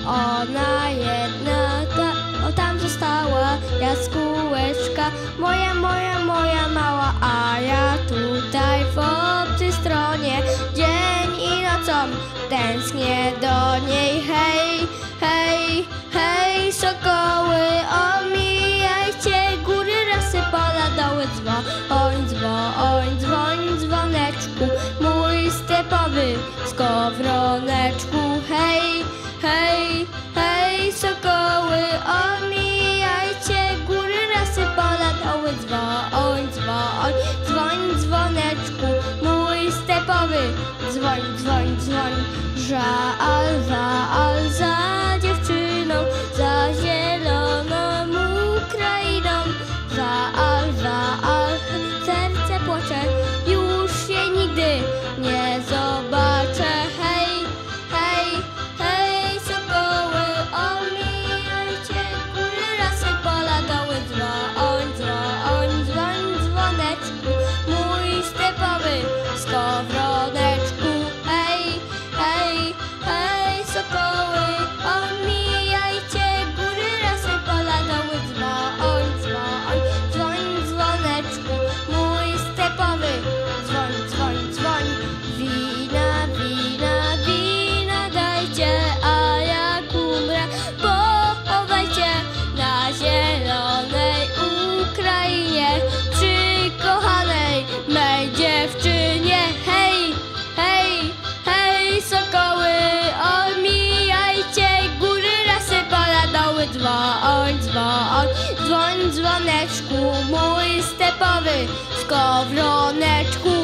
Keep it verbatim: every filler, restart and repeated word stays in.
Ona jedna ta, o tam została jaskółeczka, moja, moja, moja mała, a ja tutaj w obcej stronie dzień i nocą tęsknię do niej. Hej, hej, hej, sokoły, omijajcie góry, rasy, pola, doły, dzwoń, dzwoń, dzwoń, dzwoneczku, mój stepowy skowroneczku. Hej, hej, hej, sokoły, omijajcie góry, rasy, pola, doły, dzwoń, dzwoń, dzwoń, dzwoneczku, mój stepowy dzwoń, dzwoń, dzwoń. Żal, żal za dziewczyną, za zieloną Ukrainą. Żal, żal, serce płacze, już jej nigdy nie zobaczę. Hej, hej, hej, sokoły, omijajcie góry, rasy, pola, doły, dzwoń, dzwoń, dzwoń, dzwoneczku, mój stepowy skowroneczku. Hej, hej, hej, sokoły, omijajcie góry, rasy, pola, doły, dzwoń, dzwoń, dzwoń, dzwoneczku, mój stepowy dzwoń, dzwoń, dzwoń. Wina, wina, wina dajcie, a jak umrę, pochowajcie na zielonej Ukrainie, przy kochanej mej dziewczynie. Hej, hej, hej, sokoły, omijajcie góry, rasy, pola, doły, dzwoń, dzwoń, dzwoń, dzwoneczku, mój stepowy skowroneczku.